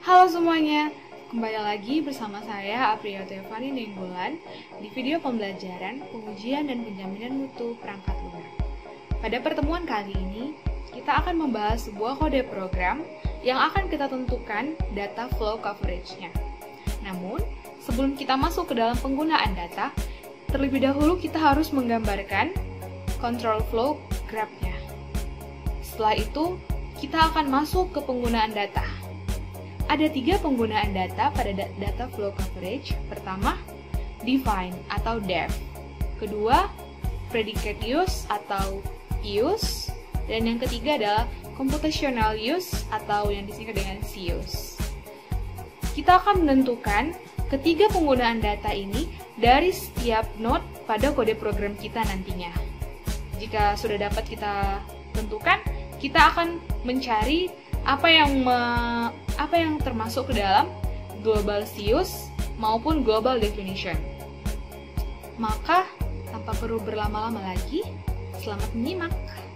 Halo semuanya, kembali lagi bersama saya Apriya Tevani Nenggolan di video pembelajaran pengujian dan penjaminan mutu perangkat lunak. Pada pertemuan kali ini, kita akan membahas sebuah kode program yang akan kita tentukan data flow coverage-nya. Namun, sebelum kita masuk ke dalam penggunaan data, terlebih dahulu kita harus menggambarkan control flow graph-nya. Setelah itu, kita akan masuk ke penggunaan data. Ada 3 penggunaan data pada data flow coverage. Pertama, define atau def. Kedua, predicate use atau use. Dan yang ketiga adalah computational use atau yang disingkat dengan CUse. Kita akan menentukan ketiga penggunaan data ini dari setiap node pada kode program kita nantinya. Jika sudah dapat kita tentukan, kita akan mencari apa yang termasuk ke dalam global CUse maupun global definition. Maka, tanpa perlu berlama-lama lagi, selamat menyimak.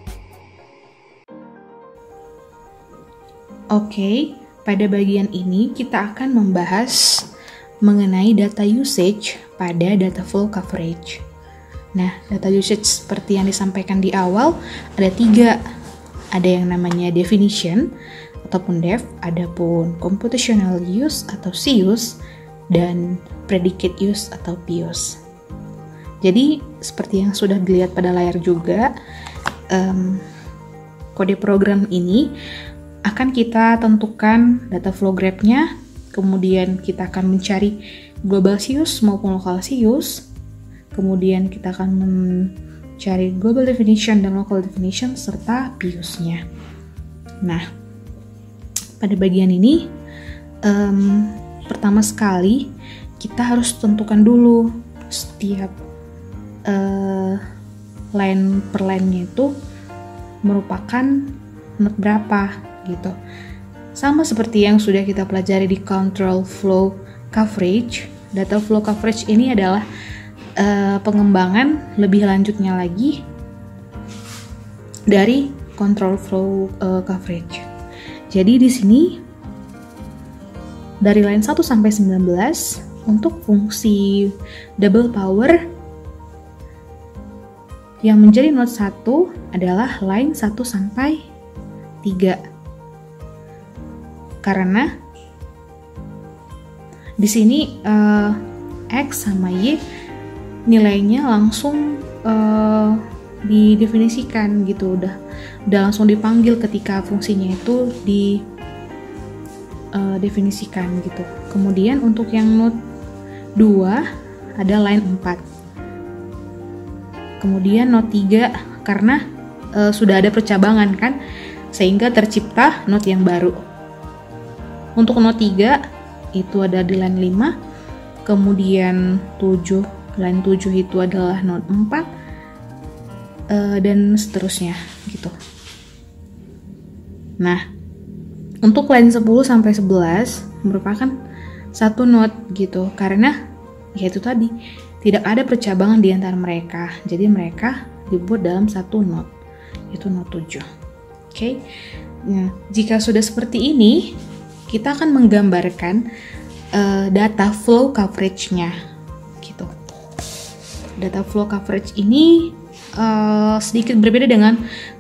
Oke, pada bagian ini kita akan membahas mengenai data usage pada data flow coverage. Nah, data usage seperti yang disampaikan di awal ada 3. Ada yang namanya definition ataupun def, adapun computational use atau CUse, dan predicate use atau PUse. Jadi, seperti yang sudah dilihat pada layar juga, kode program ini akan kita tentukan data flow graph-nya, kemudian kita akan mencari global CUse maupun local CUse, kemudian kita akan mencari global definition dan local definition serta PUse-nya. Nah, pada bagian ini, pertama sekali kita harus tentukan dulu setiap line per line-nya itu merupakan node berapa gitu. Sama seperti yang sudah kita pelajari di control flow coverage, data flow coverage ini adalah pengembangan lebih lanjutnya lagi dari control flow coverage. Jadi di sini dari line 1 sampai 19 untuk fungsi double power yang menjadi node 1 adalah line 1 sampai 3. Karena di sini X sama Y nilainya langsung didefinisikan gitu, udah langsung dipanggil ketika fungsinya itu didefinisikan gitu. Kemudian untuk yang node 2 ada line 4. Kemudian node 3 karena sudah ada percabangan kan, sehingga tercipta node yang baru. Untuk node 3 itu ada di line 5, kemudian 7, line 7 itu adalah node 4, dan seterusnya gitu. Nah, untuk line 10 sampai 11 merupakan satu node gitu, karena yaitu tadi tidak ada percabangan di antara mereka. Jadi mereka dibuat dalam satu node, yaitu node 7. Oke. Nah, jika sudah seperti ini, kita akan menggambarkan data flow coverage-nya gitu. Data flow coverage ini sedikit berbeda dengan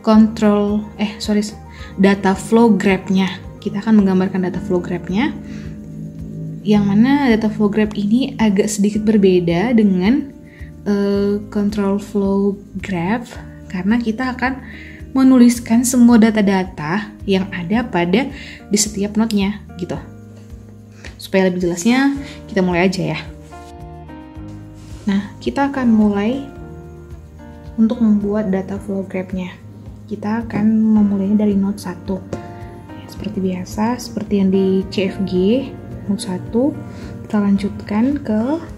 data flow graph-nya. Kita akan menggambarkan data flow graph-nya, yang mana data flow graph ini agak sedikit berbeda dengan control flow graph, karena kita akan menuliskan semua data-data yang ada di setiap node-nya gitu. Supaya lebih jelasnya, kita mulai aja ya. Nah, kita akan mulai untuk membuat data flow graph-nya. Kita akan memulainya dari node 1. Seperti biasa, seperti yang di CFG, node 1, kita lanjutkan ke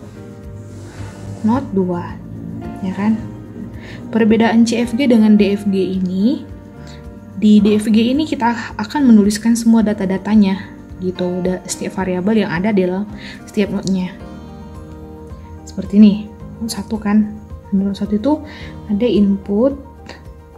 node 2, ya kan? Perbedaan CFG dengan DFG ini, di DFG ini kita akan menuliskan semua data-datanya gitu, setiap variabel yang ada dalam setiap node-nya. Seperti ini, node 1 kan. Node 1 itu ada input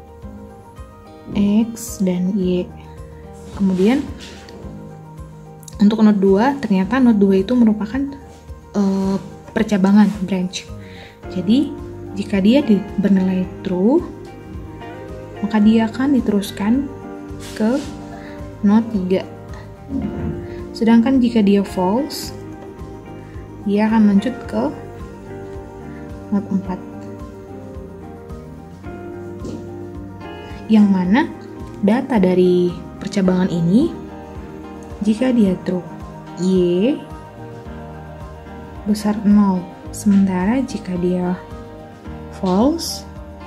X dan Y. Kemudian Untuk note 2, ternyata note 2 itu merupakan percabangan, branch. Jadi jika dia bernilai true, maka dia akan diteruskan ke note 3. Sedangkan jika dia false, dia akan lanjut ke note 4. Yang mana data dari percabangan ini, jika dia true, Y besar 0. Sementara jika dia false,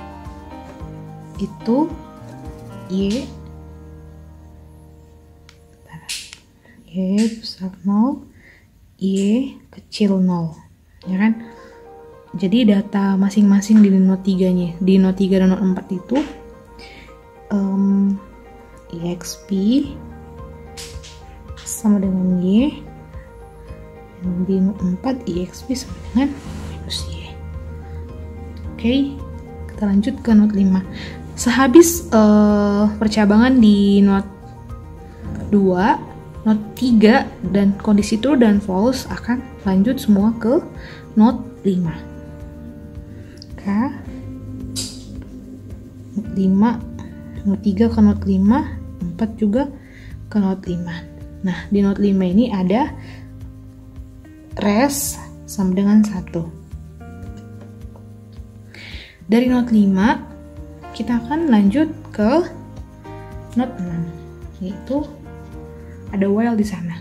itu Y besar 0, Y kecil 0, ya kan? Jadi data masing-masing di note 3-nya, di note 3 dan note 4 itu EXP sama dengan Y, dan di note 4 EXP sama dengan minus Y. Oke, kita lanjut ke note 5. Sehabis percabangan di note 2, note 3 dan kondisi true dan false akan lanjut semua ke note 5. Note 5, note 3 ke note 5, 4 juga ke note 5. Nah, di note 5 ini ada res sama dengan 1. Dari note 5, kita akan lanjut ke note 6, yaitu ada while di sana.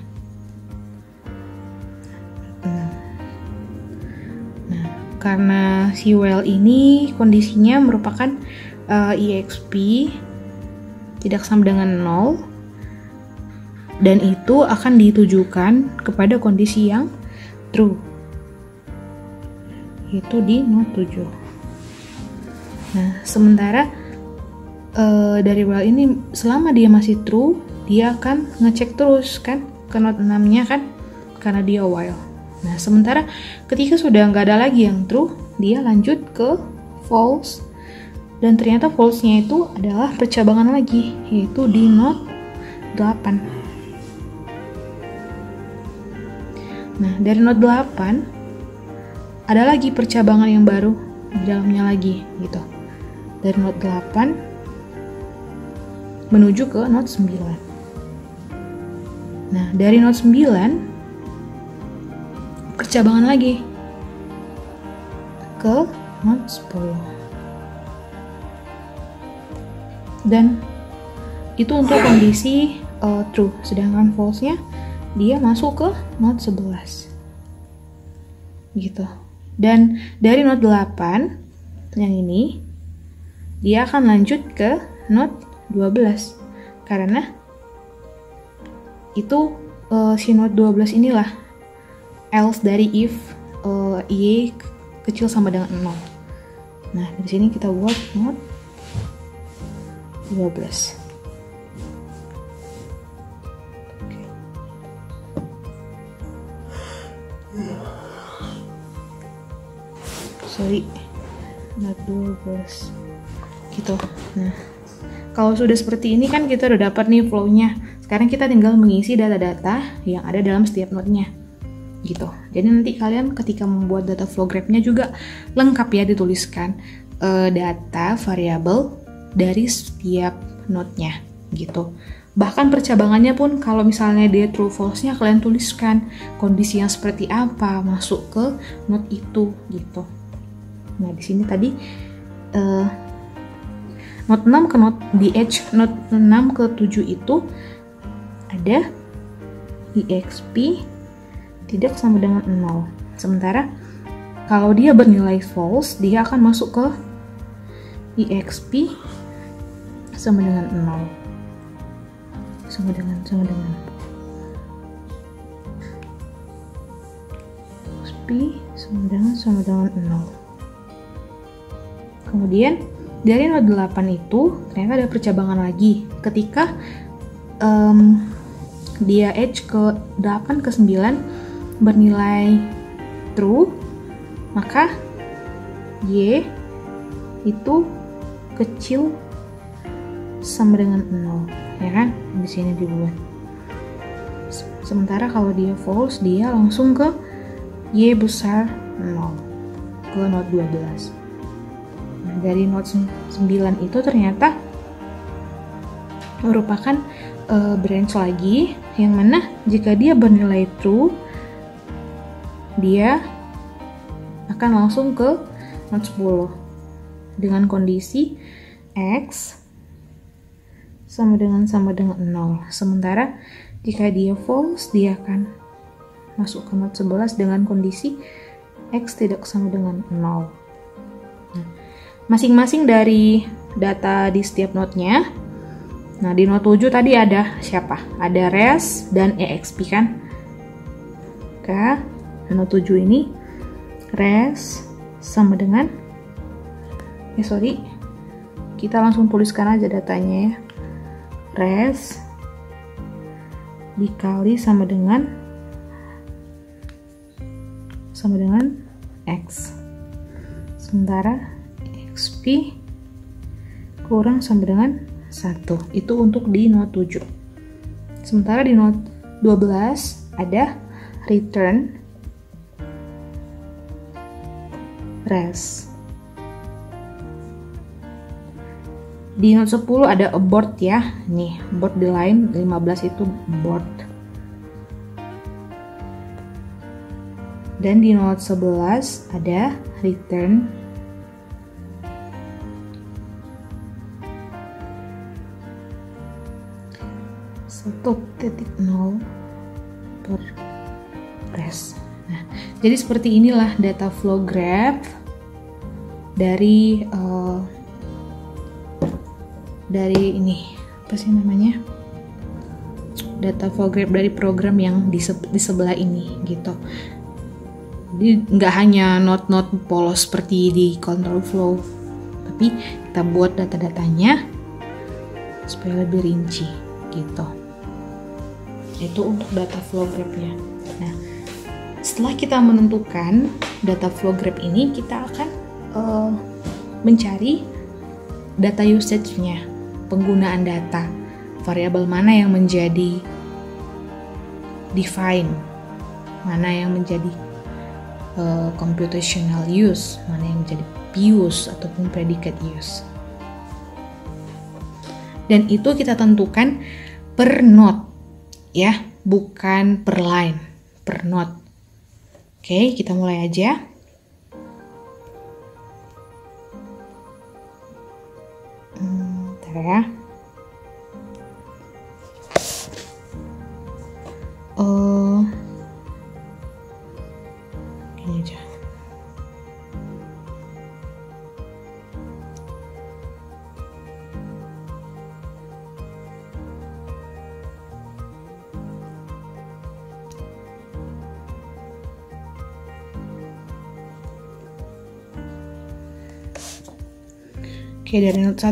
Nah, karena si while ini kondisinya merupakan EXP tidak sama dengan 0, dan itu akan ditujukan kepada kondisi yang true, yaitu di note 7. Nah, sementara dari while ini selama dia masih true, dia akan ngecek terus kan ke note 6-nya kan, karena dia while. Nah, sementara ketika sudah nggak ada lagi yang true, dia lanjut ke false, dan ternyata false-nya itu adalah percabangan lagi, yaitu di note 8. Nah, dari note 8 ada lagi percabangan yang baru di dalamnya lagi gitu. Dari note 8 menuju ke note 9. Nah, dari note 9 percabangan lagi ke note 10. Dan itu untuk kondisi true, sedangkan false-nya dia masuk ke note 11. Gitu. Dan dari note 8 yang ini dia akan lanjut ke note 12. Karena itu si note 12 inilah else dari if Y kecil sama dengan 0. Nah, di sini kita buat note 12. Sorry, note 12 gitu. Nah, kalau sudah seperti ini kan kita udah dapat nih flow-nya. Sekarang kita tinggal mengisi data-data yang ada dalam setiap note-nya gitu. Jadi nanti kalian ketika membuat data flow graph-nya juga lengkap ya, dituliskan data variabel dari setiap note-nya gitu. Bahkan percabangannya pun kalau misalnya dia true false-nya kalian tuliskan kondisi yang seperti apa masuk ke note itu gitu. Nah, di sini tadi note 6 ke note di edge note 6 ke 7 itu ada EXP tidak sama dengan 0. Sementara kalau dia bernilai false, dia akan masuk ke EXP sama dengan 0. Sama dengan EXP sama dengan 0. Kemudian dari note 8 itu ternyata ada percabangan lagi. Ketika dia edge ke 8 ke 9 bernilai true, maka Y itu kecil sama dengan 0, ya kan? Di sini dibuat. Sementara kalau dia false, dia langsung ke Y besar 0, ke not 12. Nah, dari not 9 itu ternyata merupakan branch lagi, yang mana jika dia bernilai true, dia akan langsung ke not 10 dengan kondisi X sama dengan 0. Sementara jika dia false, dia akan masuk ke not 11 dengan kondisi X tidak sama dengan 0. Nah, masing-masing dari data di setiap node-nya. Nah, di not 7 tadi ada siapa? Ada res dan exp kan? Oke, not 7 ini res sama dengan kita langsung tuliskan aja datanya ya. Res dikali sama dengan X. Sementara XP kurang sama dengan 1. Itu untuk di not 7. Sementara di not 12 ada return res. Di not 10 ada abort ya. Nih, abort di line 15 itu abort. Dan di not 11 ada return (1.0) per res. Nah, jadi seperti inilah data flow graph dari ini, apa sih namanya, data flow graph dari program yang di sebelah ini gitu. Jadi nggak hanya not polos seperti di control flow, tapi kita buat data-datanya supaya lebih rinci gitu. Itu untuk data flow graph-nya. Nah, setelah kita menentukan data flow graph ini, kita akan mencari data usage-nya, penggunaan data, variabel mana yang menjadi define, mana yang menjadi computational use, mana yang menjadi use ataupun predicate use. Dan itu kita tentukan per node ya, bukan per line, per node. Oke, kita mulai aja. Bentar ya. Ini aja. Oke, dari node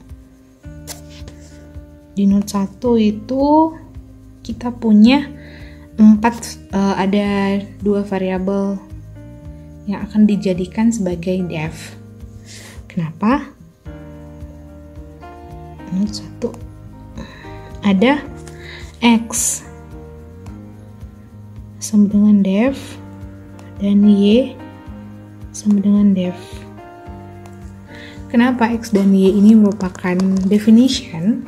1. Di node 1 itu kita punya ada 2 variabel yang akan dijadikan sebagai def. Kenapa? Node 1 ada X sama dengan def dan Y sama dengan def. Kenapa X dan Y ini merupakan definition?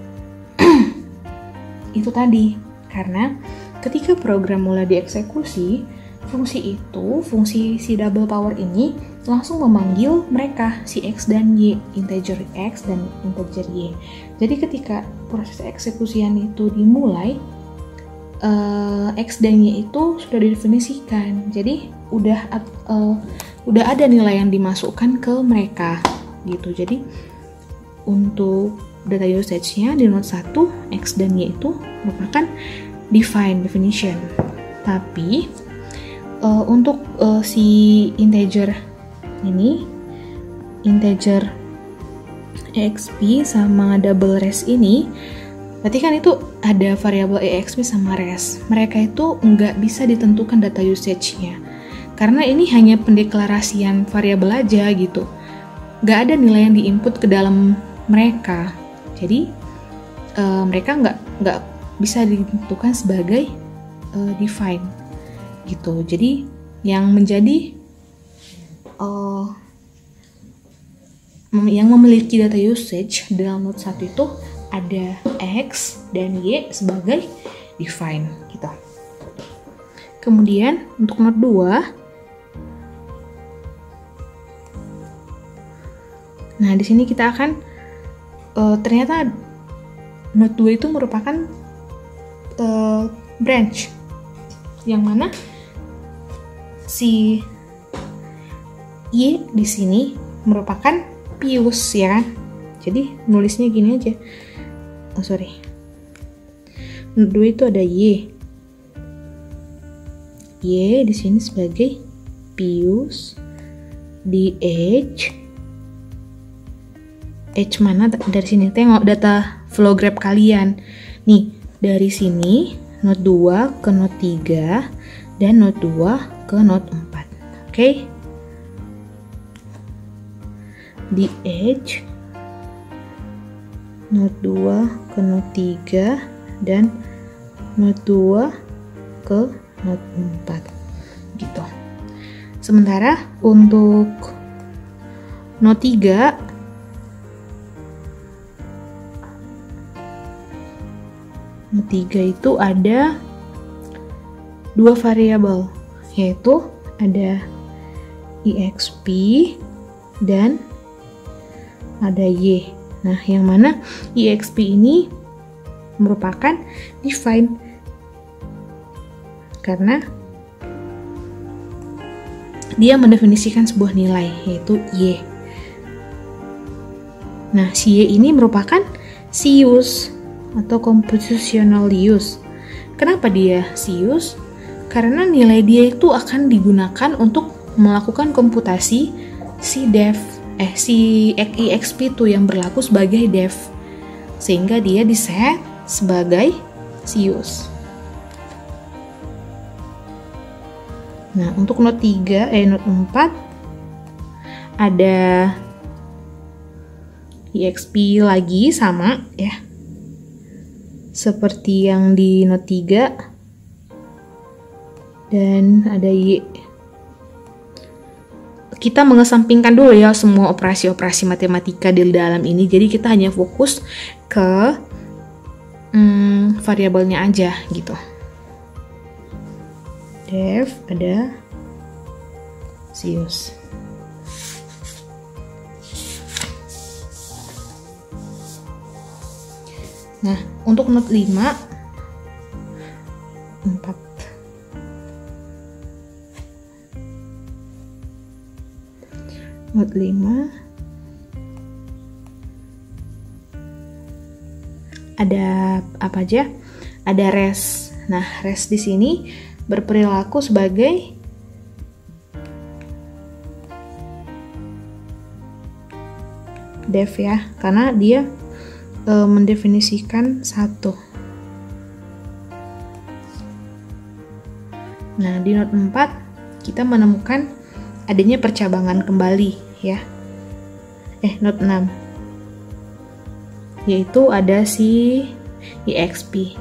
Itu tadi, karena ketika program mulai dieksekusi, fungsi si double power ini langsung memanggil mereka, si X dan Y, integer X dan integer Y. Jadi ketika proses eksekusian itu dimulai, X dan Y itu sudah didefinisikan. Jadi udah ada nilai yang dimasukkan ke mereka gitu. Jadi untuk data usage-nya di node 1, X dan Y itu merupakan definition. Tapi untuk si integer ini, integer exp sama double res ini, berarti kan itu ada variabel exp sama res. Mereka itu nggak bisa ditentukan data usage-nya, karena ini hanya pendeklarasian variabel aja gitu. Nggak ada nilai yang diinput ke dalam mereka. Jadi mereka nggak bisa ditentukan sebagai define gitu. Jadi yang menjadi yang memiliki data usage dalam node 1 itu ada X dan Y sebagai define gitu. Kemudian untuk node 2, nah di sini kita akan ternyata node 2 itu merupakan branch yang mana si Y di sini merupakan pius, ya kan? Jadi nulisnya gini aja. Node 2 itu ada Y. Y di sini sebagai pius di H mana dari sini? Tengok data flow graph kalian. Nih, dari sini node 2 ke node 3 dan node 2 ke node 4. Oke? Di H node 2 ke node 3 dan node 2 ke node 4 gitu. Sementara untuk node 3 itu ada 2 variabel, yaitu ada exp dan ada y. Nah, yang mana exp ini merupakan define karena dia mendefinisikan sebuah nilai, yaitu y. Nah, si y ini merupakan si use atau compositional use. Kenapa dia si use? Karena nilai dia itu akan digunakan untuk melakukan komputasi si exp itu yang berlaku sebagai def, sehingga dia diset sebagai si use. Nah, untuk node 4 ada exp lagi sama ya. Seperti yang di node 3 dan ada Y. Kita mengesampingkan dulu ya semua operasi-operasi matematika di dalam ini. Jadi kita hanya fokus ke variabelnya aja gitu. Def ada Zeus. Nah, untuk node 5 4 node 5 ada apa aja? Ada res. Nah, res di sini berperilaku sebagai def ya, karena dia mendefinisikan satu. Nah, di node 4 kita menemukan adanya percabangan kembali ya. Node 6. Yaitu ada si exp.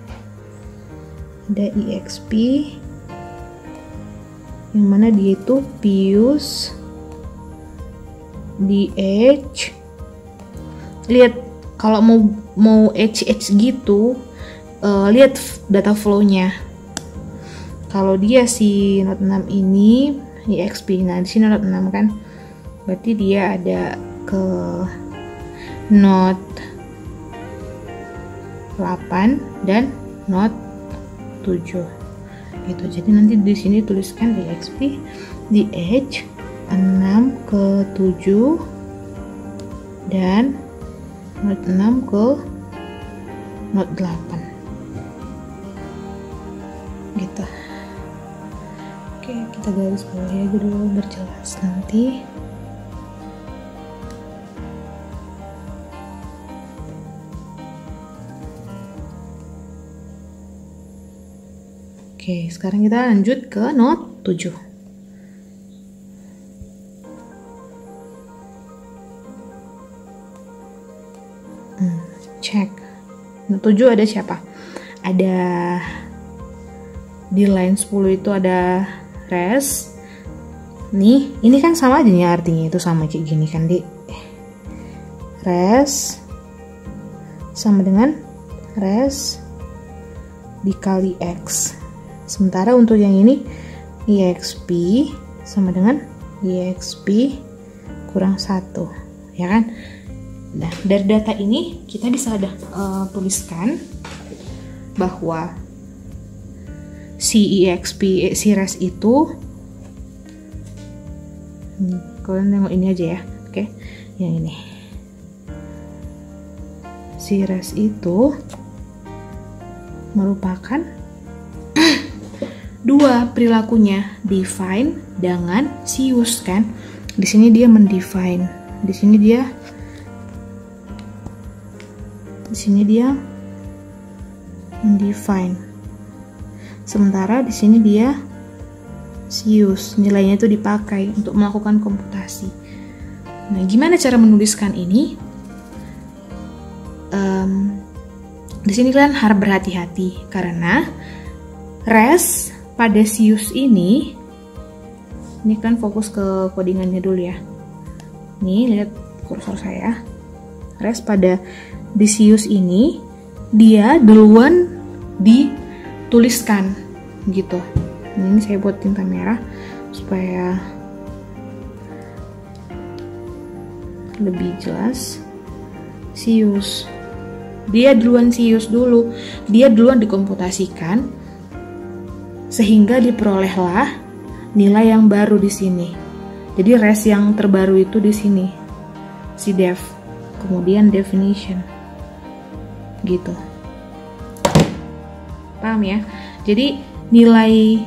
Ada exp yang mana dia itu pius di H. Lihat kalau mau H gitu, lihat data flow-nya. Kalau dia si node 6 ini exp, nah di sini node 6 kan, berarti dia ada ke node 8 dan node 7 gitu. Jadi nanti di sini tuliskan exp di H 6 ke 7 dan node 6 ke node 8 gitu. Oke, kita garis bawahi aja dulu biar jelas nanti. Oke, sekarang kita lanjut ke node 7. Cek. Node 7 ada siapa? ada di line 10 itu ada res. Nih, ini kan sama aja nih artinya, itu sama kayak gini kan, Dik. Res sama dengan res dikali X. Sementara untuk yang ini EXP sama dengan EXP kurang 1, ya kan? Nah, dari data ini kita bisa tuliskan bahwa si EXP, si res itu, kalian tengok ini aja ya, oke? Yang ini, si res itu merupakan dua perilakunya, define dengan si use kan? Di sini dia mendefine, di sini dia mendefine. Sementara di sini dia use, nilainya itu dipakai untuk melakukan komputasi. Nah, gimana cara menuliskan ini? Di sini kalian harus berhati-hati karena res pada use ini kan fokus ke codingannya dulu ya. Nih, lihat kursor saya. Res pada di use ini dia duluan dituliskan gitu. Ini saya buat tinta merah supaya lebih jelas. Use, dia duluan use dulu, dia duluan dikomputasikan sehingga diperolehlah nilai yang baru di sini. Jadi res yang terbaru itu di sini, si def, kemudian definition, gitu. Paham ya? Jadi nilai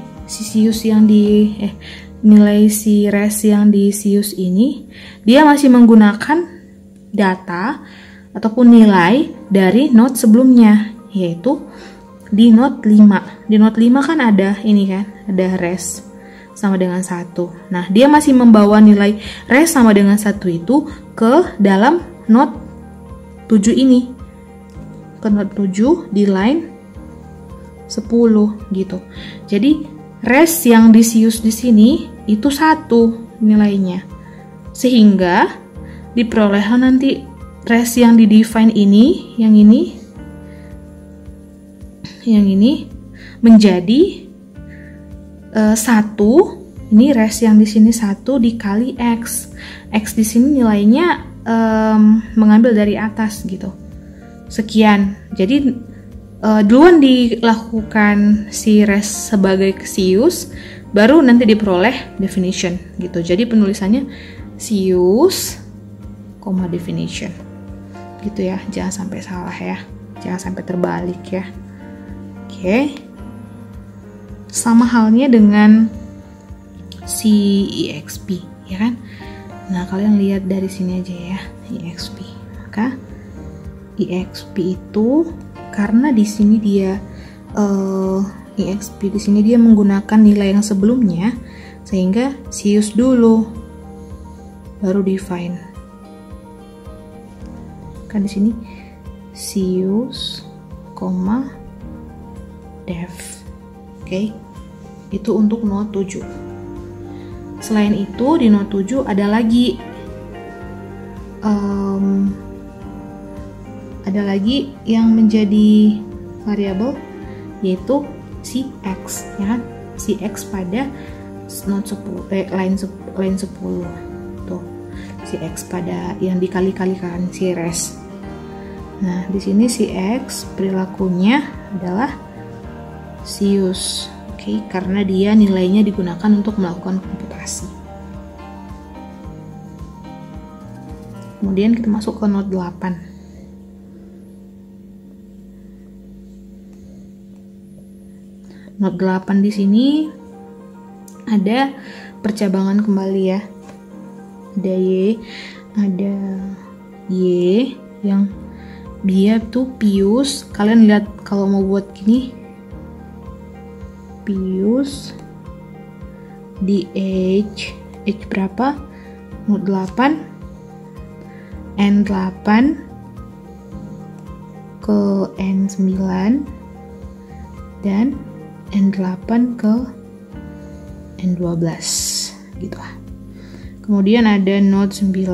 nilai si res yang di use ini dia masih menggunakan data ataupun nilai dari node sebelumnya, yaitu di node 5. Di node 5 kan ada ini kan, ada res sama dengan 1. Nah, dia masih membawa nilai res sama dengan 1 itu ke dalam node 7 ini, ke node 7 di line 10 gitu. Jadi res yang di use di sini itu 1 nilainya, sehingga diperolehkan nanti res yang di define ini, yang ini menjadi 1. Ini res yang di sini 1 dikali X. X di sini nilainya mengambil dari atas gitu, sekian. Jadi duluan dilakukan si res sebagai use, baru nanti diperoleh definition gitu. Jadi penulisannya use, definition gitu ya, jangan sampai salah ya, jangan sampai terbalik ya. Oke, sama halnya dengan si EXP ya kan. Nah, kalian lihat dari sini aja ya, EXP. Maka EXP itu karena di sini dia EXP di sini dia menggunakan nilai yang sebelumnya, sehingga use dulu baru define. Kan di sini use, def. Oke. Itu untuk node 7. Selain itu di node 7 ada lagi yang menjadi variabel, yaitu si X ya kan. Si X pada node 10 line 10 tuh. Si X pada yang dikali-kalikan si res. Nah, di sini si X perilakunya adalah use. Oke, karena dia nilainya digunakan untuk melakukan komputasi. Kemudian kita masuk ke node 8. Node 8 di sini ada percabangan kembali ya. Ada Y yang dia tuh pius. Kalian lihat kalau mau buat gini, pius di H berapa? Node 8 N8 ke N9 dan N8 ke N12 gitu lah. Kemudian ada note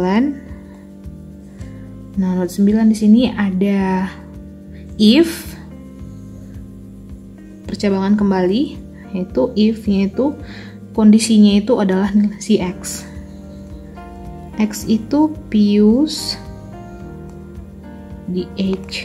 9. Nah, note 9 di sini ada if, percabangan kembali, yaitu if-nya itu kondisinya itu adalah si X. X itu pius di H.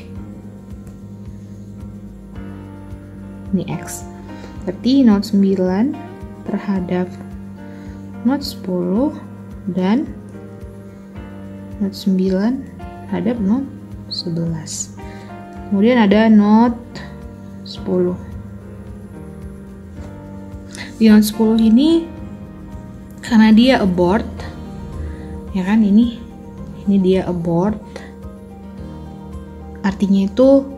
Ini X. Berarti note 9 terhadap note 10 dan note 9 terhadap note 11. Kemudian ada note 10. Di note 10 ini karena dia abort, ya kan, ini dia abort, artinya itu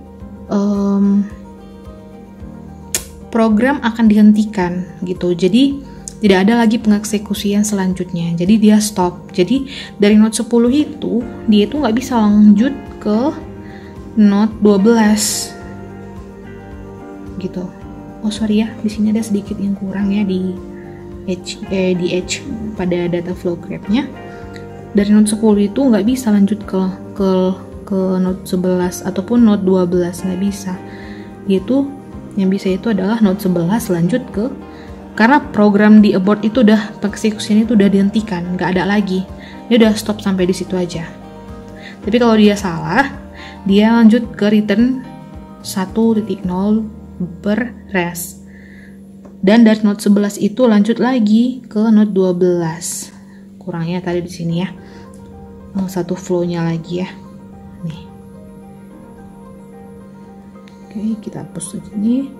program akan dihentikan gitu. Jadi tidak ada lagi pengeksekusian selanjutnya. Jadi dia stop. Jadi dari note 10 itu dia itu nggak bisa lanjut ke note 12 gitu. Oh sorry ya, di sini ada sedikit yang kurang ya di H pada data flow graph-nya. Dari note 10 itu nggak bisa lanjut ke note 11 ataupun note 12, nggak bisa. Itu yang bisa itu adalah note 11 lanjut ke, karena program di abort itu udah, pengeksekusian itu udah dihentikan, nggak ada lagi, dia udah stop sampai di situ aja. Tapi kalau dia salah, dia lanjut ke return 1.0 per res, dan dari note 11 itu lanjut lagi ke note 12. Kurangnya tadi di sini ya, satu flow-nya lagi ya. Nih. Oke, kita hapus ini.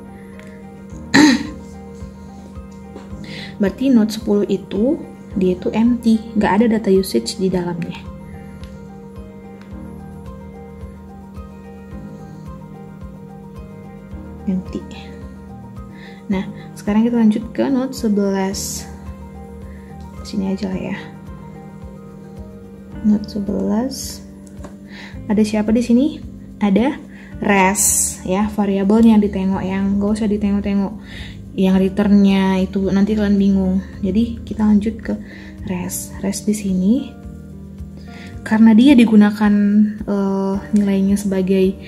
Berarti note 10 itu dia itu empty, nggak ada data usage di dalamnya. Empty. Nah, sekarang kita lanjut ke note 11. Sini aja lah ya. Note 11. Ada siapa di sini? Ada res ya, variabel yang ditengok, yang gak usah ditengok-tengok. Yang returnnya itu nanti kalian bingung. Jadi kita lanjut ke res. Res di sini karena dia digunakan nilainya sebagai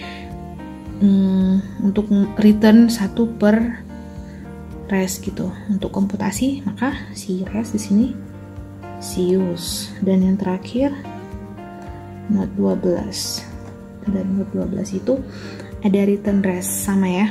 untuk return 1 per res gitu untuk komputasi, maka si res di sini si use. Dan yang terakhir note 12. Dan note 12 itu ada return res, sama ya,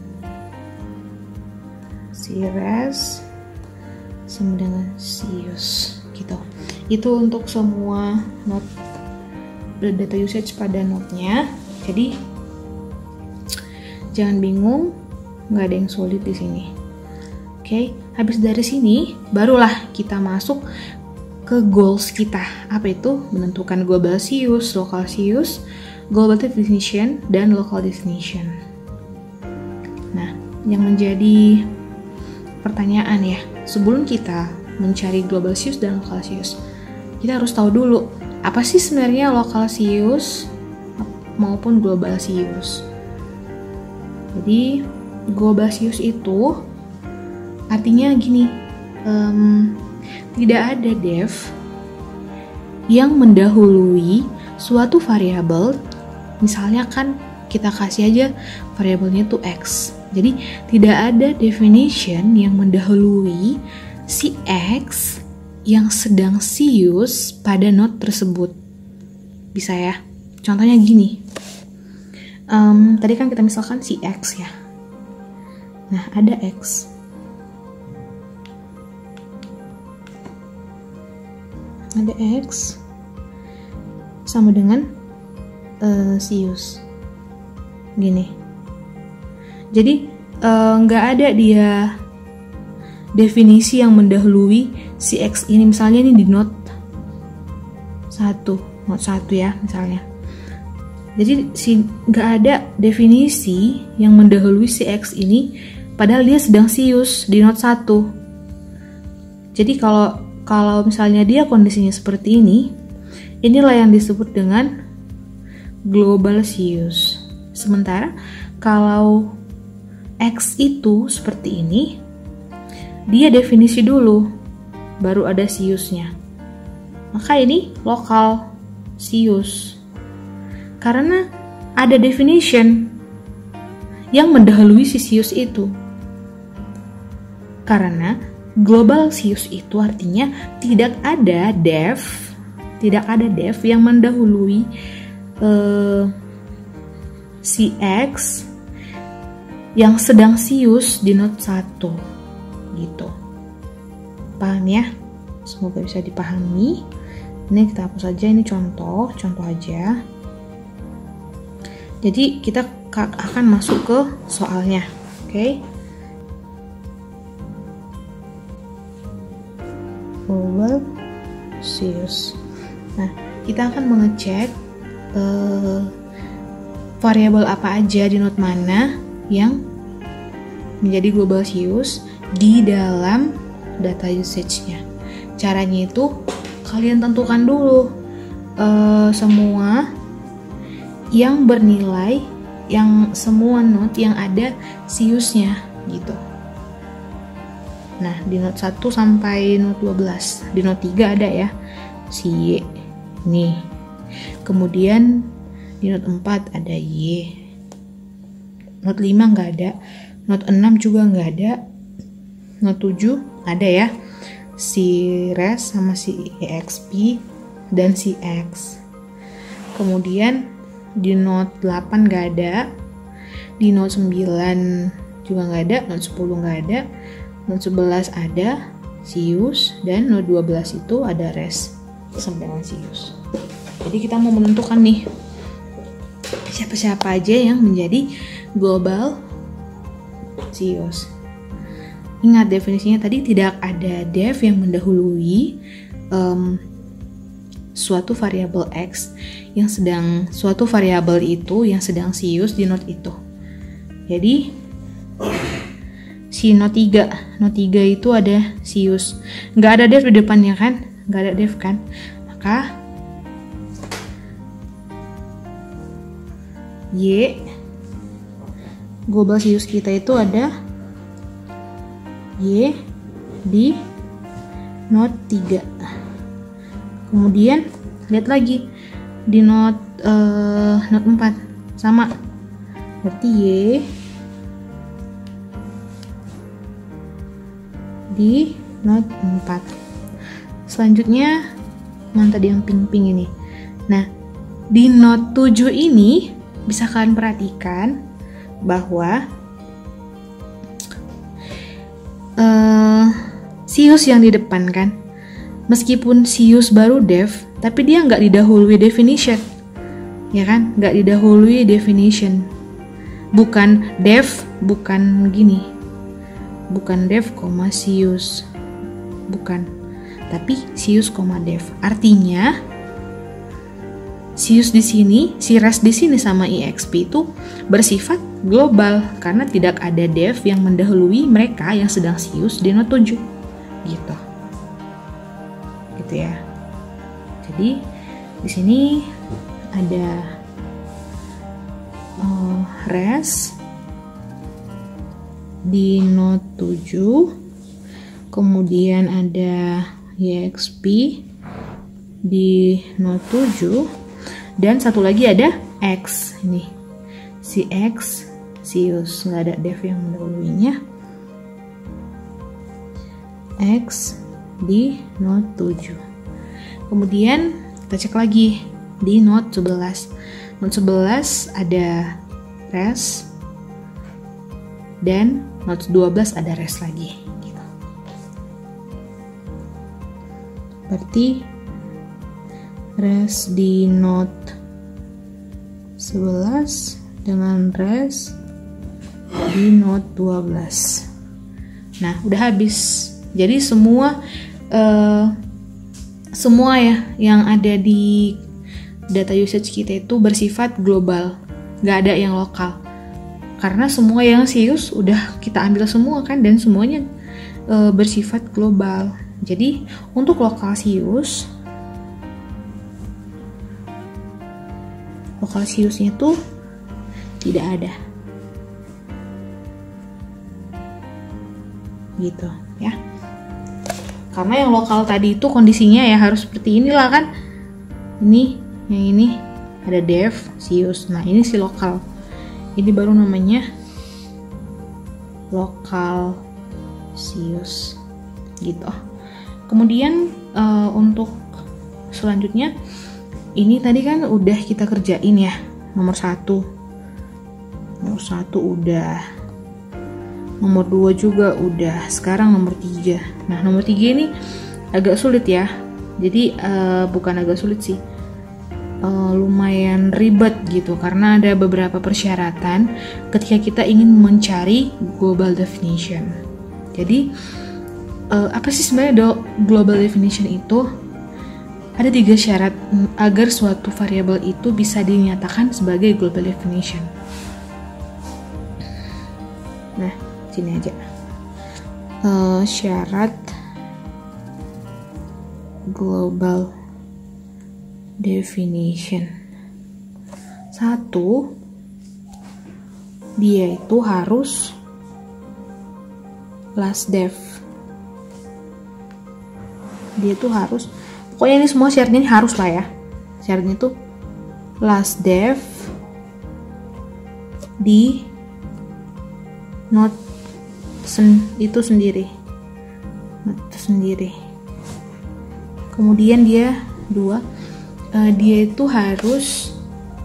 si res sama dengan si use gitu. Itu untuk semua note data usage pada note-nya. Jadi jangan bingung, nggak ada yang sulit di sini. Oke, habis dari sini barulah kita masuk ke goals kita. Apa itu? Menentukan global use, local use, global definition, dan local definition. Nah, yang menjadi pertanyaan ya, sebelum kita mencari global use dan local use, kita harus tahu dulu apa sih sebenarnya local use maupun global use. Jadi global use itu artinya gini, tidak ada def yang mendahului suatu variabel. Misalnya kan kita kasih aja variabelnya tuh X. Jadi tidak ada definition yang mendahului si X yang sedang si use pada node tersebut. Bisa ya? Contohnya gini. Tadi kan kita misalkan si X ya. Nah, ada X. Ada X sama dengan si use. Gini. Jadi nggak ada dia definisi yang mendahului si X ini. Misalnya ini di note 1 ya misalnya. Jadi nggak ada definisi yang mendahului si X ini, padahal dia sedang si use di note 1. Jadi kalau misalnya dia kondisinya seperti ini, inilah yang disebut dengan global use. Sementara kalau X itu seperti ini, dia definisi dulu, baru ada siusnya. Maka ini lokal sius. Karena ada definition yang mendahului si sius itu. Karena global sius itu artinya tidak ada def yang mendahului si X yang sedang sius di note 1 gitu. Paham ya? Semoga bisa dipahami. Ini kita hapus aja, ini contoh aja. Jadi kita akan masuk ke soalnya. Oke. Global sius. Nah, kita akan mengecek variabel apa aja di note mana yang menjadi global sius di dalam data usage-nya. Caranya itu kalian tentukan dulu semua yang bernilai, semua note yang ada siusnya gitu. Nah, di note 1 sampai note 12. Di note 3 ada ya si Y. Nih. Kemudian di note 4 ada Y. Note 5 nggak ada. Note 6 juga nggak ada. Note 7 ada ya. Si res sama si EXP dan si X. Kemudian di note 8 nggak ada. Di note 9 juga nggak ada. Note 10 nggak ada. Note 11 ada sius, dan note 12 itu ada res sampai dengan sius. Jadi kita mau menentukan nih siapa-siapa aja yang menjadi global sius. Ingat definisinya tadi, tidak ada def yang mendahului suatu variabel X yang sedang, suatu variabel itu yang sedang sius di note itu. Jadi si note 3 itu ada sius, nggak ada def di depannya kan, nggak ada def kan, maka Y global sius kita itu ada Y di note 3. Kemudian lihat lagi di note 4 sama, berarti Y di note 4. Selanjutnya mana tadi yang pink-pink ini. Nah, di note 7 ini bisa kalian perhatikan bahwa sius yang di depan kan, meskipun sius baru def, tapi dia nggak didahului definition, ya kan? Nggak didahului definition, bukan def, bukan gini, bukan def, sius, bukan, tapi sius, def. Artinya sius di sini, si res di sini sama EXP itu bersifat global karena tidak ada def yang mendahului mereka yang sedang sius di note 7 gitu. Gitu ya. Jadi di sini ada res di note 7, kemudian ada EXP di note 7, dan satu lagi ada X. Ini si X sius, nggak ada def yang mendahuluinya. X di note 7. Kemudian kita cek lagi di note 11. Note 11 ada res, dan note 12 ada res lagi gitu. Berarti res di note 11 dengan res di note 12. Nah, udah habis. Jadi semua ya yang ada di data usage kita itu bersifat global, nggak ada yang lokal. Karena semua yang sius udah kita ambil semua kan, dan semuanya bersifat global. Jadi untuk lokal siusnya tuh tidak ada. gitu ya. Karena yang lokal tadi itu kondisinya ya harus seperti inilah kan. Ini, yang ini ada def, sius. Nah ini si lokal. Ini baru namanya lokal sius gitu. Kemudian untuk selanjutnya ini tadi kan udah kita kerjain ya, nomor 1 udah, nomor 2 juga udah, sekarang nomor 3. Nah nomor 3 ini agak sulit ya, jadi bukan agak sulit sih, lumayan ribet gitu, karena ada beberapa persyaratan ketika kita ingin mencari global definition. Jadi apa sih sebenarnya global definition itu? Ada 3 syarat agar suatu variabel itu bisa dinyatakan sebagai global definition. Nah, sini aja. Syarat global definition. 1, dia itu harus last def. Dia tuh harus, pokoknya ini semua syaratnya ini harus lah ya. Syaratnya itu last def di not itu sendiri. Kemudian dia 2, dia itu harus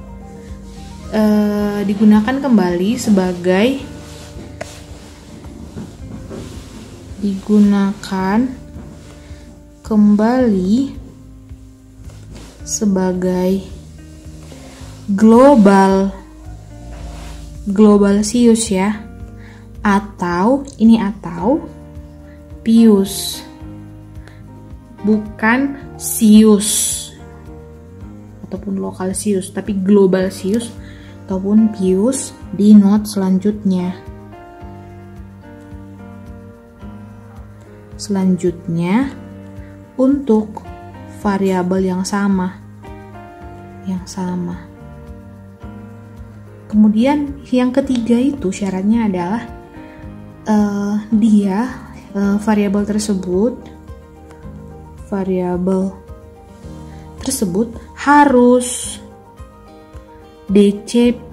digunakan kembali sebagai global sius ya, atau pius, bukan sius ataupun lokal sius, tapi global sius ataupun pius di note selanjutnya. Untuk variabel yang sama. Kemudian yang ketiga itu syaratnya adalah variabel tersebut harus DCP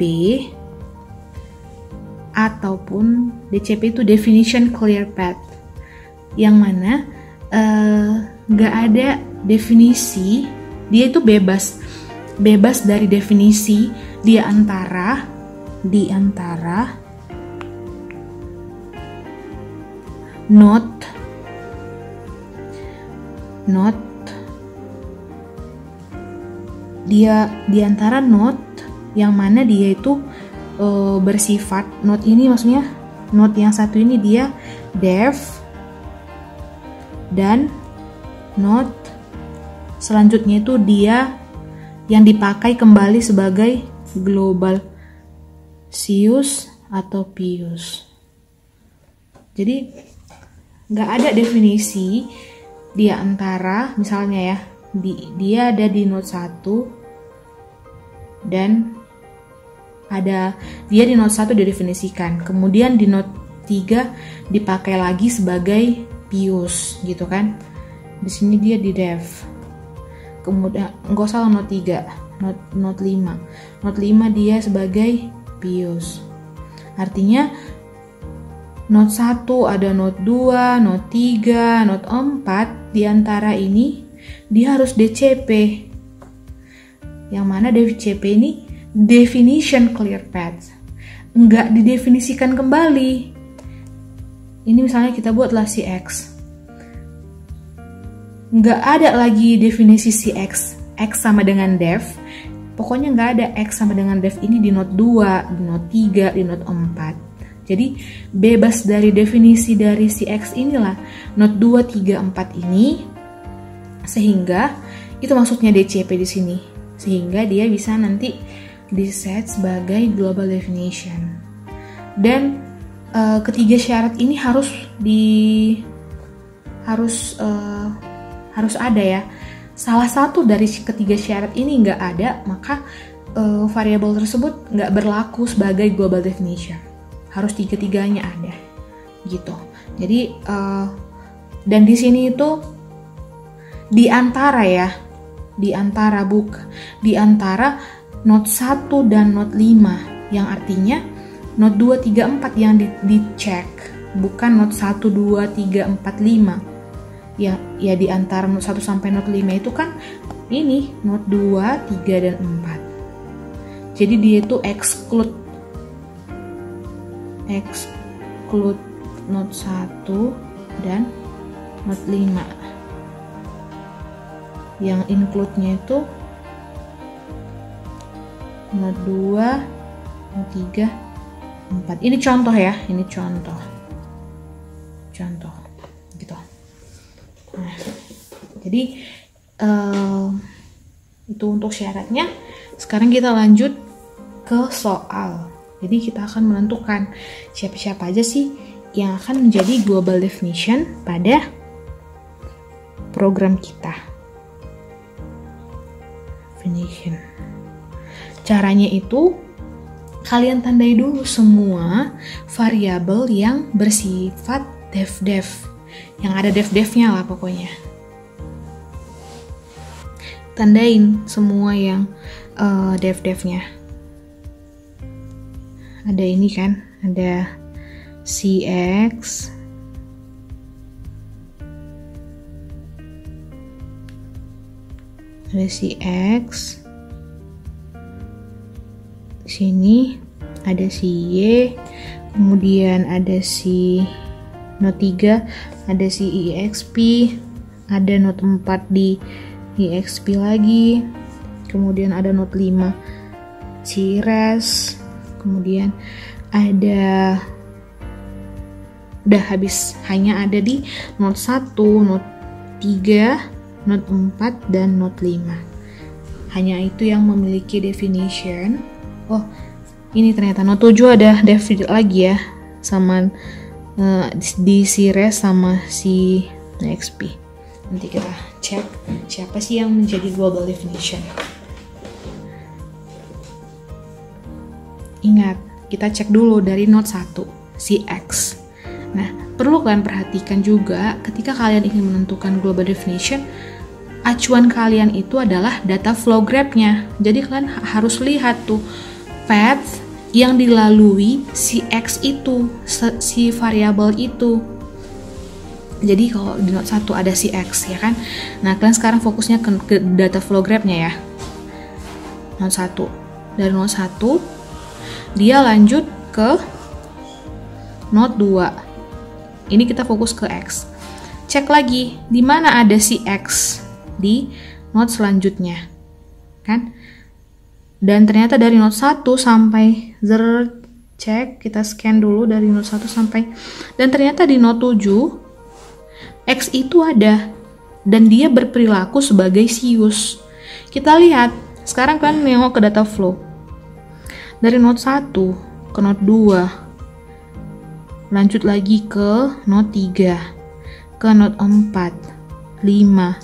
ataupun DCP itu definition clear path, yang mana nggak ada definisi, dia itu bebas dari definisi di antara note dia di antara note yang mana dia itu bersifat, note ini maksudnya note yang satu ini dia def, dan note selanjutnya itu dia yang dipakai kembali sebagai global sius atau pius. Jadi nggak ada definisi di antara, misalnya ya, dia ada di note 1 dan ada dia di note 1 didefinisikan, kemudian di note 3 dipakai lagi sebagai pius gitu kan. Di sini dia di def. Kemudian enggak salah note 3, note 5. Note 5 dia sebagai pius. Artinya note 1 ada note 2, note 3, note 4, di antara ini dia harus DCP. Yang mana DCP ini definition clear path. Enggak didefinisikan kembali. Ini misalnya kita buatlah si X. Nggak ada lagi definisi si X sama dengan def. Pokoknya nggak ada X sama dengan def ini di note 2, di note 3, di note 4. Jadi bebas dari definisi dari si X inilah, note 2, 3, 4 ini, sehingga itu maksudnya DCP di sini, sehingga dia bisa nanti diset sebagai global definition. Dan ketiga syarat ini harus ada ya. Salah satu dari ketiga syarat ini nggak ada, maka variabel tersebut nggak berlaku sebagai global definition. Harus tiga-tiganya ada gitu. Jadi dan di sini itu di antara note 1 dan note 5, yang artinya note 2, 3, 4 yang dicek, bukan note 1, 2, 3, 4, 5. Ya di antara note 1 sampai note 5 itu kan ini note 2, 3, dan 4. Jadi dia itu exclude note 1 dan note 5. Yang include-nya itu note 2, note 3, 4. Ini contoh ya, ini contoh gitu. Nah, jadi itu untuk syaratnya. Sekarang kita lanjut ke soal. Jadi kita akan menentukan siapa aja sih yang akan menjadi global definition pada program kita. Definition. Caranya itu kalian tandai dulu semua variabel yang bersifat def, yang ada def-defnya lah pokoknya. Tandain semua yang def-defnya. Ada ini kan, ada CX, di sini ada si Y, kemudian ada si note 3, ada si EXP, ada note 4 di EXP lagi, kemudian ada note 5 si res, kemudian ada, udah habis, hanya ada di note 1, note 3, note 4, dan note 5. Hanya itu yang memiliki definition. Oh, ini ternyata note 7 ada def lagi ya, sama di si res sama si EXP. Nanti kita cek siapa sih yang menjadi global definition. Ingat, kita cek dulu dari note 1, CX. Nah, perlu kalian perhatikan juga ketika kalian ingin menentukan global definition, acuan kalian itu adalah data flow graph-nya. Jadi kalian harus lihat tuh path yang dilalui si X itu, si variabel itu. Jadi kalau di note 1 ada si X ya kan. Nah, kalian sekarang fokusnya ke data flow graph-nya ya. Note 1. Dari note 1 dia lanjut ke note 2. Ini kita fokus ke X. Cek lagi di mana ada si X di note selanjutnya. Kan? Dan ternyata dari note 1 sampai cek, kita scan dulu dari note 1 sampai, dan ternyata di note 7 X itu ada dan dia berperilaku sebagai sius. Kita lihat, sekarang kalian nengok ke data flow. Dari note 1 ke note 2, lanjut lagi ke note 3, ke note 4, 5,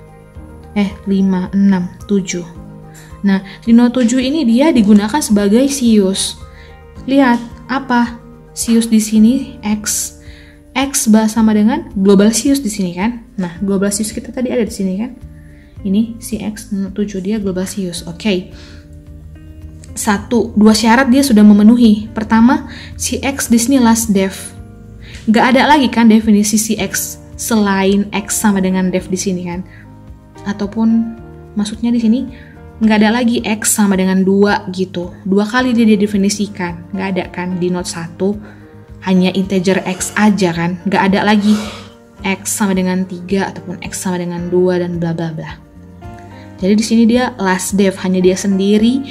6, 7. Nah, di note 7 ini dia digunakan sebagai sius. Lihat, apa? Sius di sini X. X sama dengan global sius di sini kan? Nah, global sius kita tadi ada di sini kan? Ini si X note 7 dia global sius. Oke. 1, 2 syarat dia sudah memenuhi. Pertama, si X di sini last def. Gak ada lagi kan definisi si X selain X sama dengan def di sini kan? Ataupun maksudnya di sini nggak ada lagi X sama dengan 2 gitu. 2 kali dia didefinisikan. Nggak ada kan di note 1 hanya integer X aja kan. Nggak ada lagi X sama dengan 3 ataupun X sama dengan 2 dan bla bla bla. Jadi di sini dia last def, hanya dia sendiri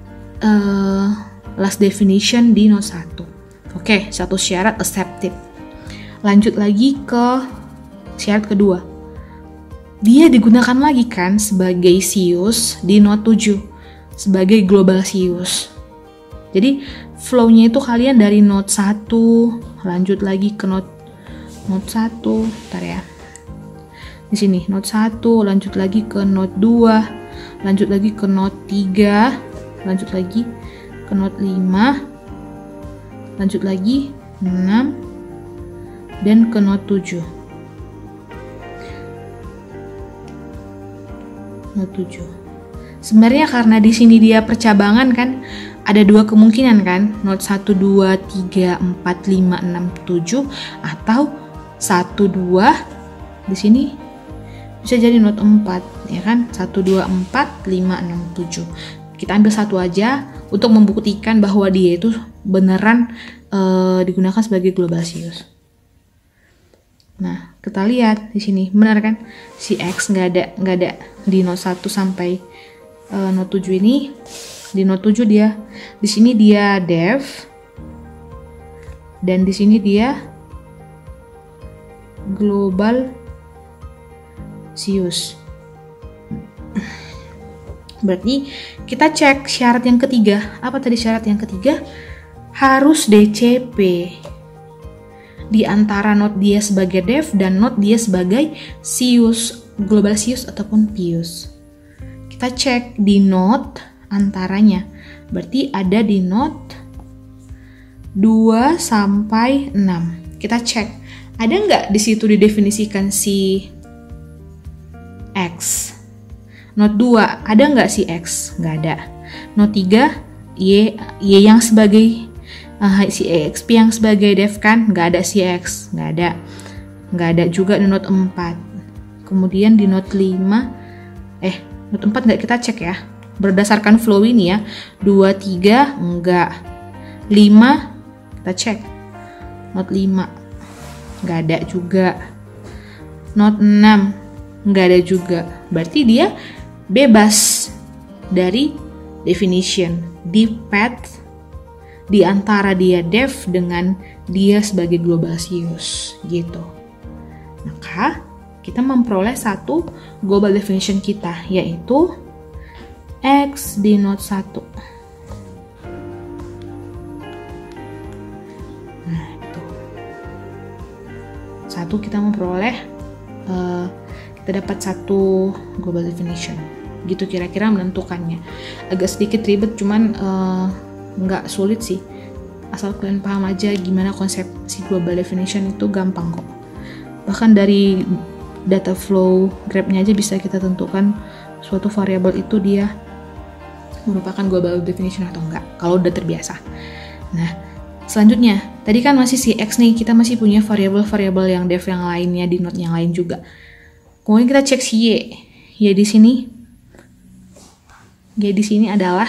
last definition di note 1. Oke, satu syarat accepted. Lanjut lagi ke syarat kedua. Dia digunakan lagi kan sebagai sius di note 7, sebagai global sius. Jadi flow-nya itu kalian dari note 1 lanjut lagi ke note 1, bentar ya. Di sini note 1 lanjut lagi ke note 2, lanjut lagi ke note 3, lanjut lagi ke note 5, lanjut lagi 6, dan ke note 7. Note 7. Sebenarnya karena di sini dia percabangan kan, ada dua kemungkinan kan, note 1, 2, 3, 4, 5, 6, 7 atau 1, 2 di sini bisa jadi note 4 ya kan, 1, 2, 4, 5, 6, 7. Kita ambil satu aja untuk membuktikan bahwa dia itu beneran digunakan sebagai globasius. Nah, kita lihat di sini benar kan, si X nggak ada di note 1 sampai note 7 ini. Di note 7 dia, di sini dia def, dan di sini dia global sius. Berarti kita cek syarat yang ketiga. Apa tadi syarat yang ketiga? Harus DCP di antara note dia sebagai def dan note dia sebagai sius, global sius ataupun pius. Kita cek di note antaranya. Berarti ada di note 2 sampai 6. Kita cek, ada nggak di situ didefinisikan si X? Note 2, ada nggak si X? Nggak ada. Note 3, Y yang sebagai si EXP yang sebagai def kan? Nggak ada si X, nggak ada. Nggak ada juga di note 4. Kemudian di note 5, note 4 nggak kita cek ya. Berdasarkan flow ini ya, 2, 3, enggak. 5, kita cek. Note 5, nggak ada juga. Note 6, nggak ada juga. Berarti dia bebas dari definition di path di antara dia def dengan dia sebagai globasius gitu. Maka kita memperoleh satu global definition kita, yaitu X di note 1. Nah, itu. Satu kita memperoleh kita dapat satu global definition. Gitu kira-kira menentukannya. Agak sedikit ribet, cuman nggak sulit sih. Asal kalian paham aja gimana konsep si global definition, itu gampang kok. Bahkan dari data flow graph-nya aja bisa kita tentukan suatu variabel itu dia merupakan global definition atau enggak, kalau udah terbiasa. Nah, selanjutnya, tadi kan masih si X nih, kita masih punya variabel-variabel yang def yang lainnya di note yang lain juga. Kemudian kita cek si Y. Y di sini adalah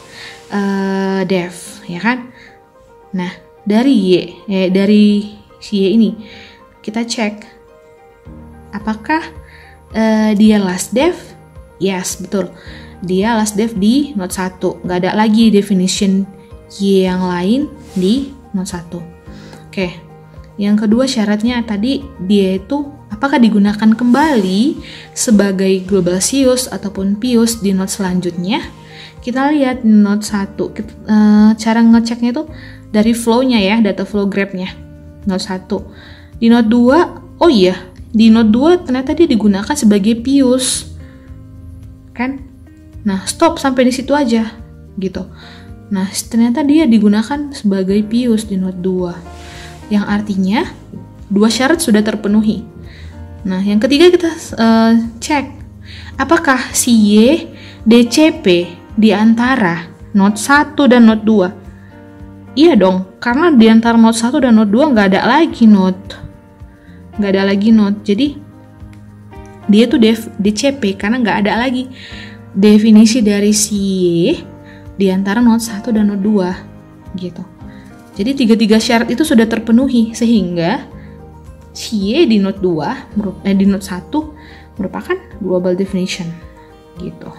def, ya kan? Nah, dari si Y ini kita cek apakah dia last def? Yes, betul. Dia last def di note 1. Nggak ada lagi definition Y yang lain di note 1. Oke. Yang kedua syaratnya tadi, dia itu apakah digunakan kembali sebagai globasius ataupun pius di note selanjutnya. Kita lihat di note 1. Cara ngeceknya itu dari flow-nya ya, data flow graph-nya. Note 1. Di note 2, oh iya, di note 2 ternyata dia digunakan sebagai pius. Kan? Nah, stop sampai di situ aja gitu. Nah, ternyata dia digunakan sebagai pius di note 2. Yang artinya dua syarat sudah terpenuhi. Nah, yang ketiga kita cek apakah si Y DCP di antara note 1 dan note 2. Iya dong, karena di antara note 1 dan note 2 nggak ada lagi note. Jadi dia tuh DCP karena nggak ada lagi definisi dari si Y di antara note 1 dan note 2 gitu. Jadi tiga syarat itu sudah terpenuhi sehingga si Y di note 2 di note 1 merupakan global definition gitu.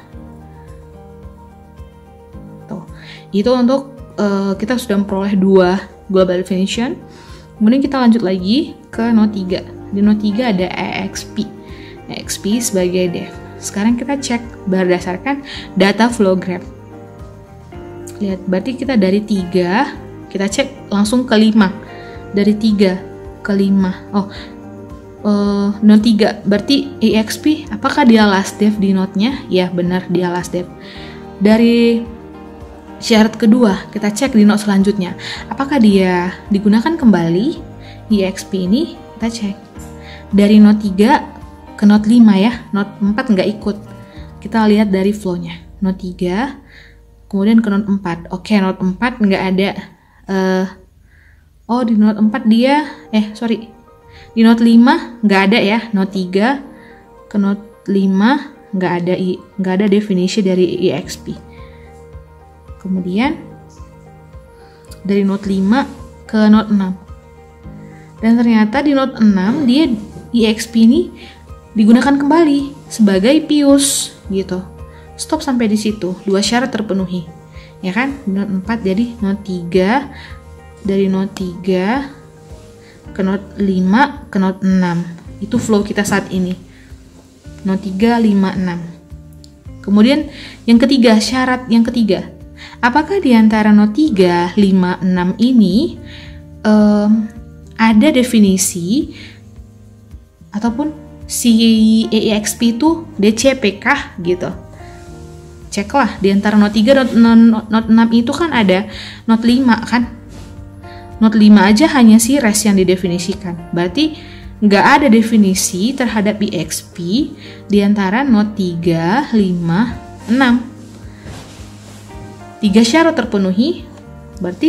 Tuh. Itu untuk kita sudah memperoleh 2 global definition. Kemudian kita lanjut lagi ke note 3. Di note 3 ada EXP sebagai def. Sekarang kita cek berdasarkan data flow graph. Lihat, berarti kita dari 3, kita cek langsung ke 5. Dari 3 ke 5. Note 3, berarti EXP, apakah dia last def di note-nya? Ya, benar, dia last def. Dari syarat kedua, kita cek di note selanjutnya. Apakah dia digunakan kembali EXP ini kita cek. Dari note 3 ke note 5 ya, note 4 nggak ikut. Kita lihat dari flow-nya. Note 3, kemudian ke note 4. Oke, note 4 nggak ada. Di note 4 dia, di note 5 nggak ada ya. Note 3 ke note 5 nggak ada definisi dari EXP. Kemudian dari note 5 ke note 6. Dan ternyata di note 6 dia EXP ini digunakan kembali sebagai pius gitu. Stop sampai di situ, 2 syarat terpenuhi. Ya kan? Note 4 jadi note 3, dari note 3 ke note 5 ke note 6. Itu flow kita saat ini. Note 3, 5, 6. Kemudian yang ketiga, syarat yang ketiga. Apakah di antara note 3, 5, 6 ini ada definisi ataupun si EXP itu DCP kah gitu. Ceklah di antara note 3 note 6 itu kan ada note 5 kan. Note 5 aja hanya si res yang didefinisikan. Berarti nggak ada definisi terhadap EXP di antara note 3, 5, 6. 3 syarat terpenuhi, berarti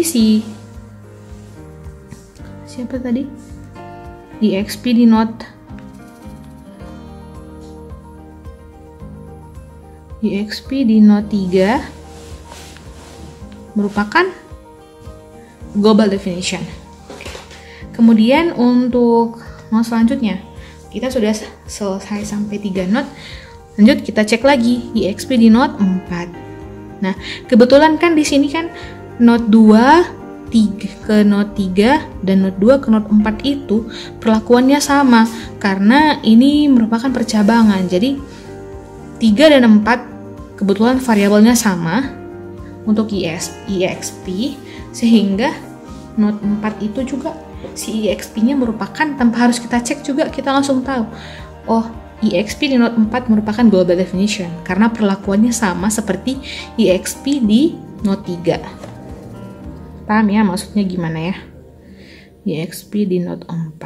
siapa tadi? EXP di note EXP di note 3 merupakan global definition. Kemudian untuk note selanjutnya, kita sudah selesai sampai 3 note. Lanjut kita cek lagi EXP di note 4. Nah, kebetulan kan di sini kan note 2 ke note 3 dan note 2 ke note 4 itu perlakuannya sama karena ini merupakan percabangan. Jadi 3 dan 4 kebetulan variabelnya sama untuk EXP, sehingga note 4 itu juga si EXP-nya merupakan, tanpa harus kita cek juga kita langsung tahu, EXP di note 4 merupakan global definition karena perlakuannya sama seperti EXP di note 3. Paham ya maksudnya gimana ya? EXP di note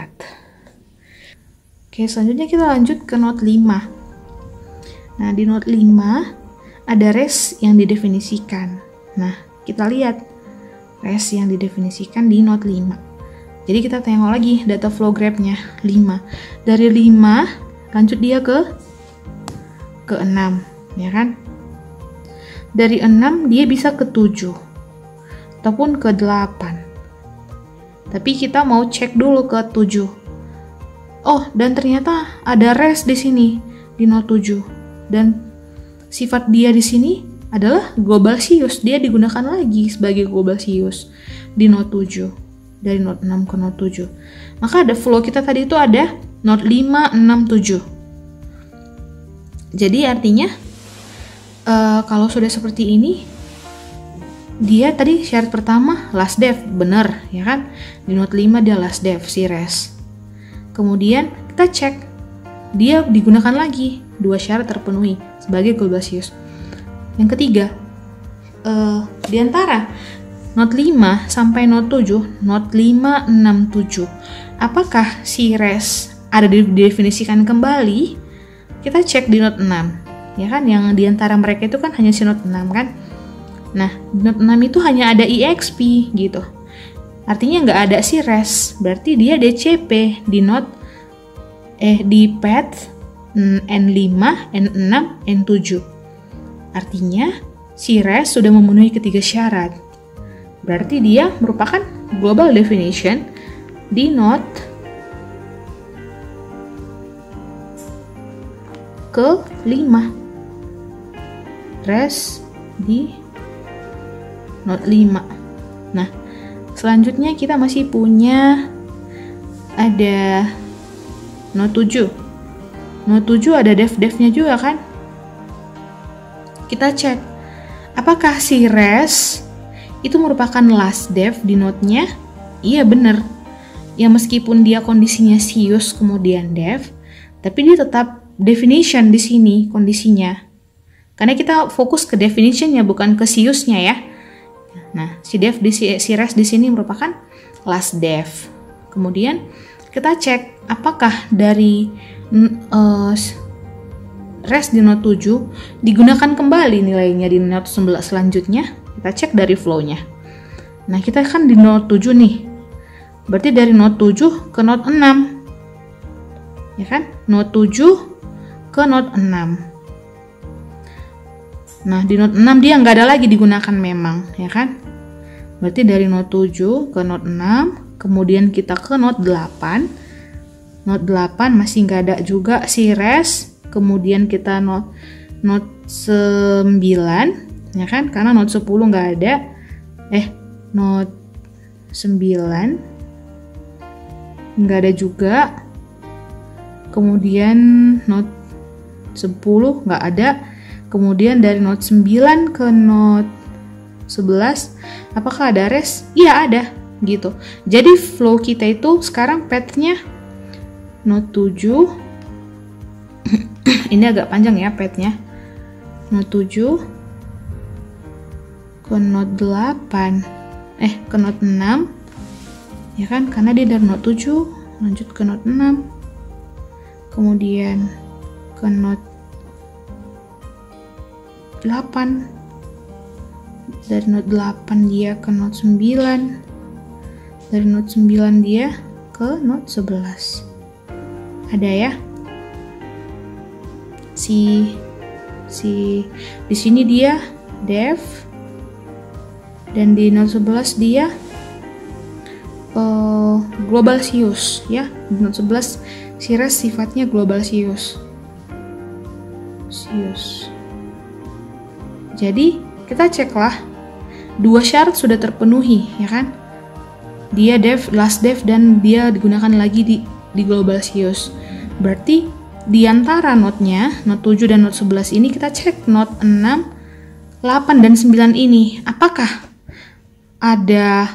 4. Oke, selanjutnya kita lanjut ke note 5. Nah, di note 5 ada res yang didefinisikan. Nah, kita lihat res yang didefinisikan di note 5. Jadi kita tengok lagi data flow graph-nya 5. Dari 5 lanjut dia ke 6, ya kan? Dari 6 dia bisa ke 7 ataupun ke 8. Tapi kita mau cek dulu ke 7. Dan ternyata ada res di sini di note 7 dan sifat dia di sini adalah global SIUS. Dia digunakan lagi sebagai global SIUS di note 7. Dari note 6 ke note 7. Maka ada flow kita tadi itu ada note 5, 6, 7. Jadi artinya kalau sudah seperti ini, dia tadi syarat pertama last def, benar ya kan? Di note 5 dia last def, si res. Kemudian kita cek, dia digunakan lagi, 2 syarat terpenuhi sebagai global SIUS. Yang ketiga, di antara note 5 sampai note 7, note 5, 6, 7, apakah si res ada didefinisikan kembali? Kita cek di note 6, ya kan? Yang di antara mereka itu kan hanya si note 6 kan? Nah, di note 6 itu hanya ada EXP gitu. Artinya nggak ada si res, berarti dia DCP di di path N5, N6, N7. Artinya si res sudah memenuhi ketiga syarat. Berarti dia merupakan global definition di note ke-5. Res di note 5. Nah, selanjutnya kita masih punya ada note 7. Note 7 ada def-defnya juga kan? Kita cek apakah si res itu merupakan last def di note-nya? Iya bener. Ya meskipun dia kondisinya SIUS kemudian def, tapi dia tetap definition di sini kondisinya. Karena kita fokus ke definition-nya bukan ke SIUS-nya ya. Nah, si res di sini merupakan last def. Kemudian kita cek apakah dari rest di note 7 digunakan kembali nilainya di note 11 selanjutnya. Kita cek dari flow-nya. Nah, kita kan di note 7 nih. Berarti dari note 7 ke note 6. Ya kan? Note 7 ke note 6. Nah, di note 6 dia nggak ada lagi digunakan memang, ya kan? Berarti dari note 7 ke note 6, kemudian kita ke note 8. Note 8 masih nggak ada juga si rest. Kemudian kita note 9, ya kan? Karena note 10 nggak ada. Note 9 nggak ada juga. Kemudian note 10 nggak ada. Kemudian dari note 9 ke note 11, apakah ada rest? Iya ada, gitu. Jadi flow kita itu sekarang path-nya note 7. Ini agak panjang ya path-nya. Note 7 ke note 8. Ke note 6. Ya kan? Karena dia dari note 7 lanjut ke note 6. Kemudian ke note 8. Dari note 8 dia ke note 9. Dari note 9 dia ke note 11. Ada ya? Di sini dia def, dan di note 11 dia global sius ya. Di note 11 si rest sifatnya global sius. Jadi kita ceklah dua syarat sudah terpenuhi, ya kan? Dia def, last def, dan dia digunakan lagi di global sius. Berarti di antara note-nya, note 7 dan note 11 ini kita cek note 6, 8 dan 9 ini apakah ada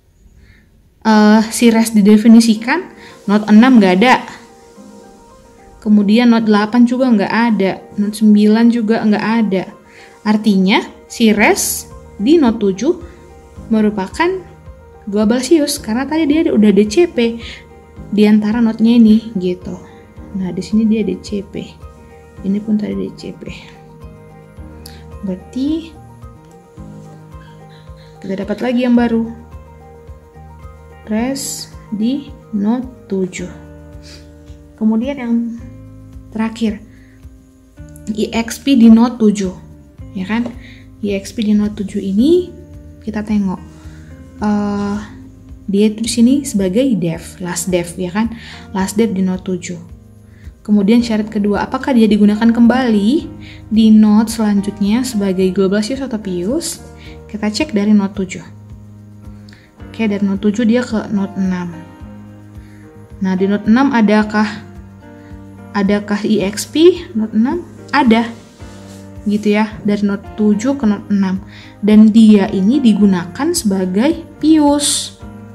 si rest didefinisikan. Note 6 nggak ada. Kemudian note 8 juga nggak ada. Note 9 juga nggak ada. Artinya si rest di note 7 merupakan global sius karena tadi dia udah DCP di antara note-nya ini gitu. Nah, di sini dia DCP. Ini pun tadi DCP. Berarti kita dapat lagi yang baru. Rest di note 7. Kemudian yang terakhir, EXP di note 7. Ya kan? EXP di note 7 ini kita tengok dia itu di sini sebagai def, last def, ya kan? Last def di note 7. Kemudian syarat kedua, apakah dia digunakan kembali di note selanjutnya sebagai global sius atau pius? Kita cek dari note 7. Oke, dari note 7 dia ke note 6. Nah, di note 6 adakah EXP note 6? Ada. Gitu ya, dari note 7 ke note 6. Dan dia ini digunakan sebagai pius.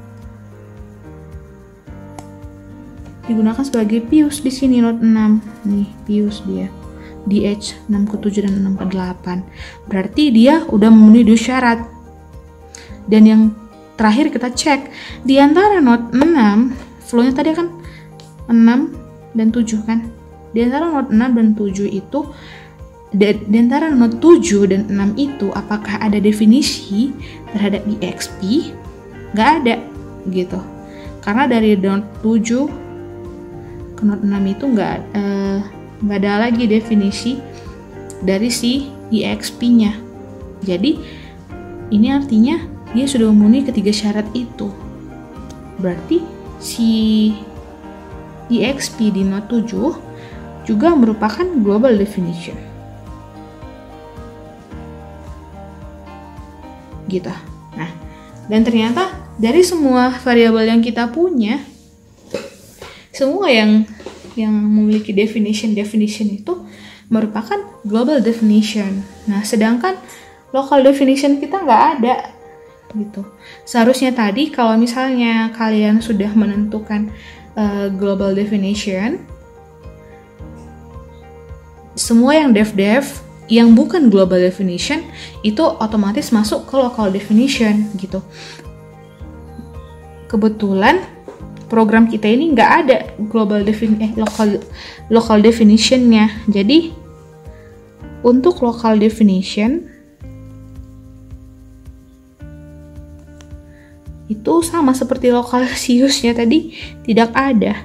Digunakan sebagai pius di sini note 6. Nih, pius dia. DH 6 ke 7 dan 6 ke 8. Berarti dia udah memenuhi dua syarat. Dan yang terakhir kita cek di antara note 6, flow-nya tadi kan 6 dan 7 kan. Di antara note 6 dan 7 itu, di antara note 7 dan 6 itu apakah ada definisi terhadap EXP? Nggak ada gitu. Karena dari note 7 ke note 6 itu nggak ada lagi definisi dari si EXP-nya. Jadi ini artinya dia sudah memenuhi ketiga syarat itu. Berarti si EXP di note 7 juga merupakan global definition. Gitu. Nah, dan ternyata dari semua variabel yang kita punya, semua yang memiliki definition itu merupakan global definition. Nah, sedangkan local definition kita nggak ada gitu. Seharusnya tadi kalau misalnya kalian sudah menentukan global definition, semua yang dev yang bukan global definition itu otomatis masuk ke local definition gitu. Kebetulan program kita ini nggak ada local definition-nya. Jadi untuk local definition itu sama seperti local use-nya tadi, tidak ada.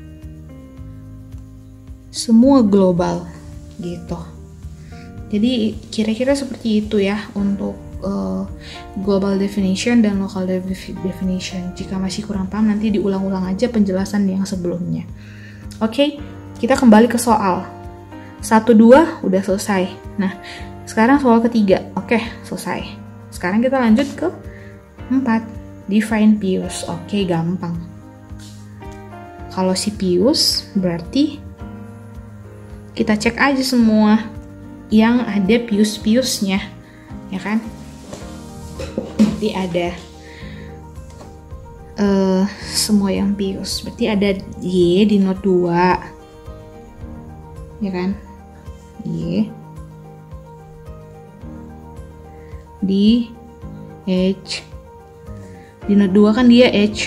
Semua global gitu. Jadi kira-kira seperti itu ya untuk global definition dan local definition. Jika masih kurang paham, nanti diulang-ulang aja penjelasan yang sebelumnya. Oke, kita kembali ke soal 1, 2 udah selesai. Nah, sekarang soal ketiga. Oke, selesai. Sekarang kita lanjut ke 4, define pious. Oke, gampang. Kalau si pious berarti kita cek aja semua yang ada pious-piusnya, ya kan? Berarti ada semua yang pious. Berarti ada Y di note 2, ya kan? Y di H. Di note 2 kan dia H.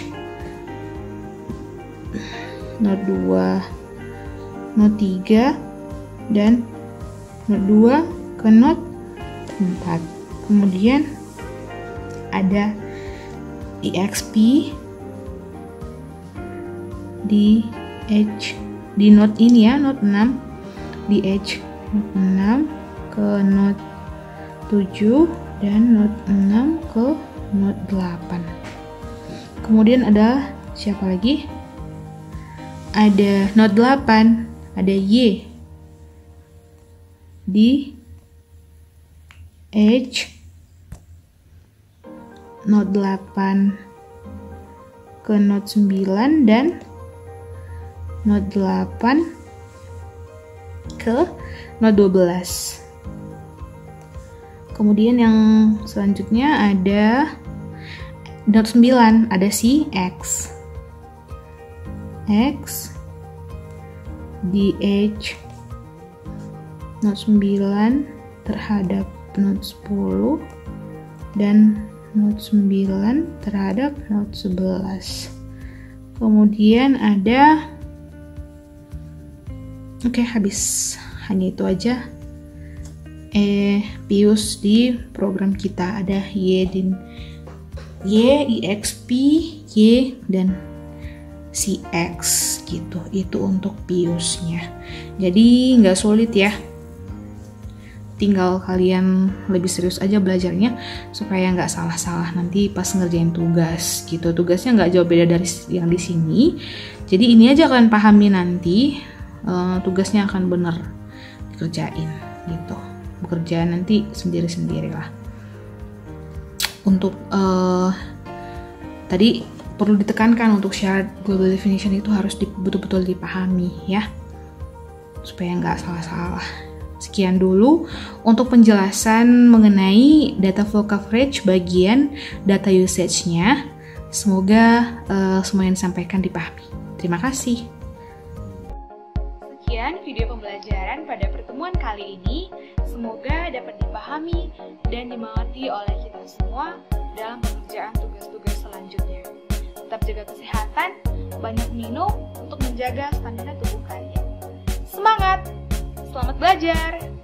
Note 2, note 3, dan note 2 ke note 4. Kemudian ada EXP di H, di note ini ya, note 6, di H note 6 ke note 7 dan note 6 ke note 8. Kemudian ada siapa lagi? Ada note 8, ada Y di H note 8 ke note 9 dan note 8 ke note 12. Kemudian yang selanjutnya ada note 9, ada si X. X di H note 9 terhadap note 10 dan note 9 terhadap note 11. Kemudian ada habis. Hanya itu aja pious di program kita. Ada Y, EXP, Y, dan si X gitu. Itu untuk piousnya. Jadi nggak sulit ya. Tinggal kalian lebih serius aja belajarnya supaya nggak salah-salah nanti pas ngerjain tugas gitu. Tugasnya nggak jauh beda dari yang di sini. Jadi ini aja kalian pahami nanti, tugasnya akan bener dikerjain gitu. Bekerja nanti sendiri-sendiri lah. Untuk tadi perlu ditekankan untuk syarat global definition itu harus betul-betul dipahami ya, supaya nggak salah-salah. Sekian dulu untuk penjelasan mengenai data flow coverage bagian data usage-nya. Semoga semua yang disampaikan dipahami. Terima kasih. Sekian video pembelajaran pada pertemuan kali ini. Semoga dapat dipahami dan dimengerti oleh kita semua dalam pengerjaan tugas-tugas selanjutnya. Tetap jaga kesehatan, banyak minum untuk menjaga stamina tubuh kalian. Semangat! Selamat belajar!